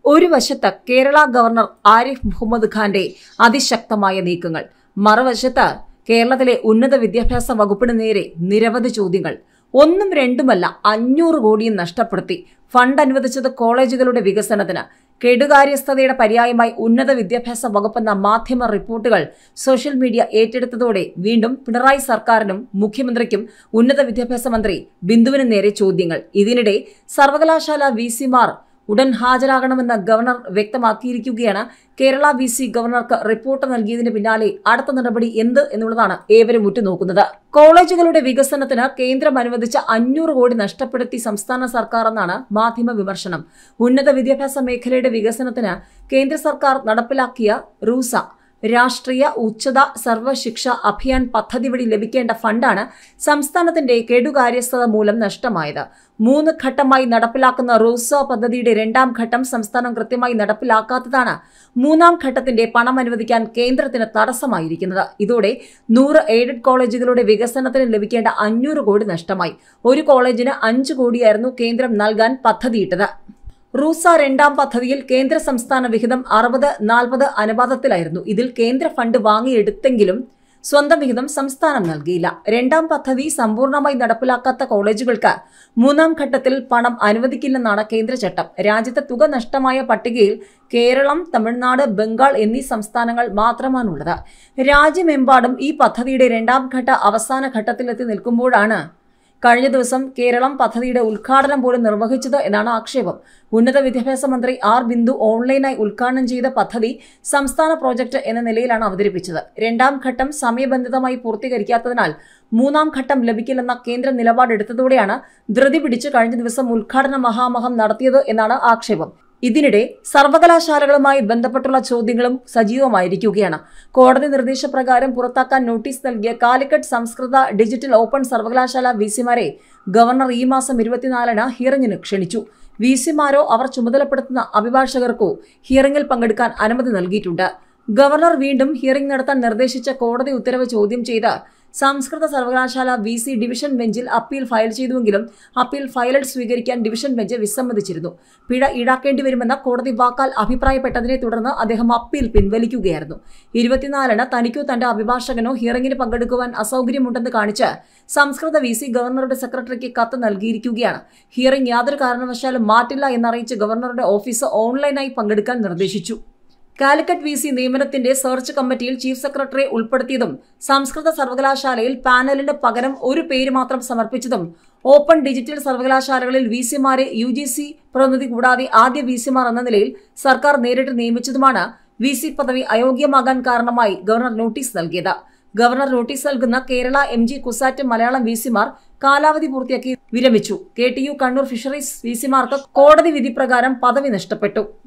ഒരു വശത്ത് കേരള ഗവർണർ ആരിഫ് മുഹമ്മദ് ഖാന്റെ അതിശക്തമായ നീക്കങ്ങൾ, മറുവശത്ത് കേരളത്തിലെ ഉന്നത വിദ്യാഭ്യാസ വകുപ്പിന് നേരെ നിരവധി ചോദ്യങ്ങൾ. ഒന്നും രണ്ടുമല്ല, 500 കോടിയും നഷ്ടപ്പെടുത്തി. ഫണ്ട് അനുവദിച്ചത് കോളേജുകളുടെ വികസനത്തിന്. കെടുകാര്യസ്ഥതയുടെ പര്യായമായി ഉന്നത വിദ്യാഭ്യാസ വകുപ്പെന്ന മാധ്യമ റിപ്പോർട്ടുകൾ സോഷ്യൽ മീഡിയ ഏറ്റെടുത്തതോടെ വീണ്ടും പിണറായി സർക്കാരിനും മുഖ്യമന്ത്രിക്കും ഉന്നത വിദ്യാഭ്യാസ മന്ത്രി ബിന്ദുവിനും നേരെ ചോദ്യങ്ങൾ. ഇതിനിടെ സർവകലാശാല വിസിമാർ ഉടൻ ഹാജരാകണമെന്ന് ഗവർണർ വ്യക്തമാക്കിയിരിക്കുകയാണ്. കേരള വിസി ഗവർണർക്ക് റിപ്പോർട്ട് നൽകിയതിന് പിന്നാലെ അടുത്ത നടപടി എന്ത് എന്നുള്ളതാണ് ഏവരും ഉറ്റുനോക്കുന്നത്. കോളേജുകളുടെ വികസനത്തിന് കേന്ദ്രം അനുവദിച്ച 500 കോടി നഷ്ടപ്പെടുത്തി സംസ്ഥാന സർക്കാർ എന്നാണ് മാധ്യമ വിമർശനം. ഉന്നത വിദ്യാഭ്യാസ മേഖലയുടെ വികസനത്തിന് കേന്ദ്ര സർക്കാർ നടപ്പിലാക്കിയ റൂസ രാഷ്ട്രീയ ഉച്ചത സർവശിക്ഷ അഭിയാൻ പദ്ധതി വഴി ലഭിക്കേണ്ട ഫണ്ടാണ് സംസ്ഥാനത്തിന്റെ കെടുകാര്യസ്ഥത മൂലം നഷ്ടമായത്. 3 ഘട്ടമായി നടപ്പിലാക്കുന്ന റൂസ പദ്ധതിയുടെ 2ാം ഘട്ടം സംസ്ഥാനം കൃത്യമായി നടപ്പിലാക്കാത്തതാണ് 3ാം ഘട്ടത്തിന്റെ പണം അനുവദിക്കാൻ കേന്ദ്രത്തിന് തടസ്സമായിരിക്കുന്നത്. ഇതോടെ 100 എയ്ഡഡ് കോളേജുകളുടെ വികസനത്തിന് ലഭിക്കേണ്ട 500 കോടി നഷ്ടമായി. ഒരു കോളേജിന് 5 കോടിയായിരുന്നു കേന്ദ്രം നൽകാൻ പദ്ധതിയിട്ടത്. റൂസ 2ാം പദ്ധതിയിൽ കേന്ദ്ര സംസ്ഥാന വിഹിതം 60-40 അനുപാതത്തിലായിരുന്നു. ഇതിൽ കേന്ദ്ര ഫണ്ട് വാങ്ങിയെടുത്തെങ്കിലും സ്വന്തം വിഹിതം സംസ്ഥാനം നൽകിയില്ല. 2ാം പദ്ധതി സമ്പൂർണ്ണമായി നടപ്പിലാക്കാത്ത കോളേജുകൾക്ക് 3ാം ഘട്ടത്തിൽ പണം അനുവദിക്കില്ലെന്നാണ് കേന്ദ്ര ചട്ടം. രാജ്യത്തെ തുക നഷ്ടമായ പട്ടികയിൽ കേരളം, തമിഴ്നാട്, ബംഗാൾ എന്നീ സംസ്ഥാനങ്ങൾ മാത്രമാണുള്ളത്. രാജ്യമെമ്പാടും ഈ പദ്ധതിയുടെ 2ാം ഘട്ട അവസാന ഘട്ടത്തിലെത്തി നിൽക്കുമ്പോഴാണ് കഴിഞ്ഞ ദിവസം കേരളം പദ്ധതിയുടെ ഉദ്ഘാടനം പോലും നിർവഹിച്ചത് എന്നാണ് ആക്ഷേപം. ഉന്നത വിദ്യാഭ്യാസ മന്ത്രി ആർ ബിന്ദു ഓൺലൈനായി ഉദ്ഘാടനം ചെയ്ത പദ്ധതി സംസ്ഥാന പ്രോജക്ട് എന്ന നിലയിലാണ് അവതരിപ്പിച്ചത്. 2ാം ഘട്ടം സമയബന്ധിതമായി പൂർത്തീകരിക്കാത്തതിനാൽ 3ാം ഘട്ടം ലഭിക്കില്ലെന്ന കേന്ദ്ര നിലപാടെടുത്തതോടെയാണ് ധൃതി പിടിച്ച് കഴിഞ്ഞ ദിവസം ഉദ്ഘാടന മഹാമഹം നടത്തിയത് എന്നാണ് ആക്ഷേപം. ഇതിനിടെ സർവകലാശാലകളുമായി ബന്ധപ്പെട്ടുള്ള ചോദ്യങ്ങളും സജീവമായിരിക്കുകയാണ്. കോടതി നിർദ്ദേശപ്രകാരം പുറത്താക്കാൻ നോട്ടീസ് നൽകിയ കാലിക്കറ്റ് സംസ്കൃത ഡിജിറ്റൽ ഓപ്പൺ സർവകലാശാല വിസിമാരെ ഗവർണർ ഈ മാസം 24-ന് ഹിയറിംഗിന് ക്ഷണിച്ചു. വിസിമാരോ അവർ ചുമതലപ്പെടുത്തുന്ന അഭിഭാഷകർക്കോ ഹിയറിംഗിൽ പങ്കെടുക്കാൻ അനുമതി നൽകിയിട്ടുണ്ട്. ഗവർണർ വീണ്ടും ഹിയറിംഗ് നടത്താൻ നിർദ്ദേശിച്ച കോടതി ഉത്തരവ് ചോദ്യം ചെയ്ത് സംസ്കൃത സർവകലാശാല വിസി ഡിവിഷൻ ബെഞ്ചിൽ അപ്പീൽ ഫയൽ ചെയ്തുവെങ്കിലും അപ്പീൽ ഫയൽ സ്വീകരിക്കാൻ ഡിവിഷൻ ബെഞ്ച് വിസമ്മതിച്ചിരുന്നു. പിഴ ഈടാക്കേണ്ടി വരുമെന്ന കോടതി വാക്കാൽ അഭിപ്രായപ്പെട്ടതിനെ തുടർന്ന് അദ്ദേഹം അപ്പീൽ പിൻവലിക്കുകയായിരുന്നു. 24-ന് തനിക്കോ തന്റെ അഭിഭാഷകനോ ഹിയറിംഗിന് പങ്കെടുക്കുവാൻ അസൗകര്യമുണ്ടെന്ന് കാണിച്ച് സംസ്കൃത വിസി ഗവർണറുടെ സെക്രട്ടറിക്ക് കത്ത് നൽകിയിരിക്കുകയാണ്. ഹിയറിംഗ് യാതൊരു കാരണവശാലും മാറ്റില്ല എന്നറിയിച്ച് ഗവർണറുടെ ഓഫീസ് ഓൺലൈനായി പങ്കെടുക്കാൻ നിർദ്ദേശിച്ചു. കാലിക്കറ്റ് വിസി നിയമനത്തിന്റെ സെർച്ച് കമ്മിറ്റിയിൽ ചീഫ് സെക്രട്ടറിയെ ഉൾപ്പെടുത്തിയതും സംസ്കൃത സർവകലാശാലയിൽ പാനലിന് പകരം ഒരു പേര് മാത്രം സമർപ്പിച്ചതും ഓപ്പൺ ഡിജിറ്റൽ സർവകലാശാലകളിൽ വിസിമാരെ UGC പ്രതിനിധി കൂടാതെ ആദ്യ വിസിമാർ എന്ന നിലയിൽ സർക്കാർ നേരിട്ട് നിയമിച്ചതുമാണ് വിസി പദവി അയോഗ്യമാകാൻ കാരണമായി ഗവർണർ നോട്ടീസ് നൽകിയത്. ഗവർണർ നോട്ടീസ് നൽകുന്ന കേരള, MG, കുസാറ്റ് മലയാളം വിസിമാർ കാലാവധി പൂർത്തിയാക്കി വിരമിച്ചു. KTU കണ്ണൂർ ഫിഷറീസ് വിസിമാർക്ക് കോടതി വിധി പ്രകാരം പദവി നഷ്ടപ്പെട്ടു.